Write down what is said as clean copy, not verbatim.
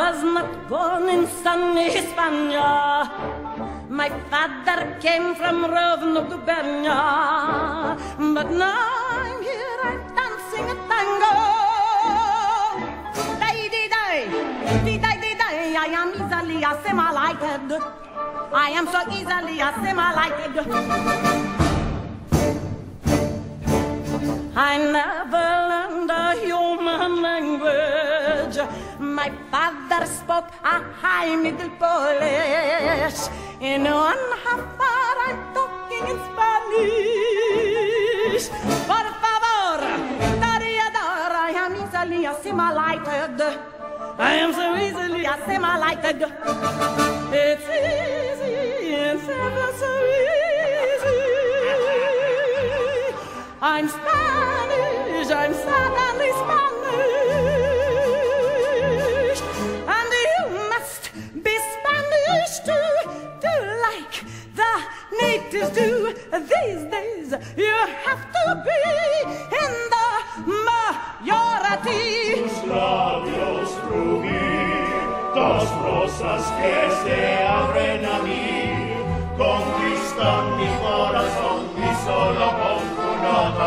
was not born in sunny Hispania. My father came from Rovno, Gubernia. But now I'm here, I'm dancing a tango. Die, I am easily assimilated. I am so easily assimilated. I never learned a human language. My father spoke a high Middle Polish. In 1/2 hour I'm talking in Spanish. Por favor, Dariador, I am easily assimilated. I am so easily assimilated. It's easy, it's ever so easy. I'm Spanish, I'm suddenly Spanish. And you must be Spanish too, to like the natives do. These days you have to be in the majority. Tus labios rubí, dos rosas que se abren a mí, conquistan mi corazón y solo con tu nota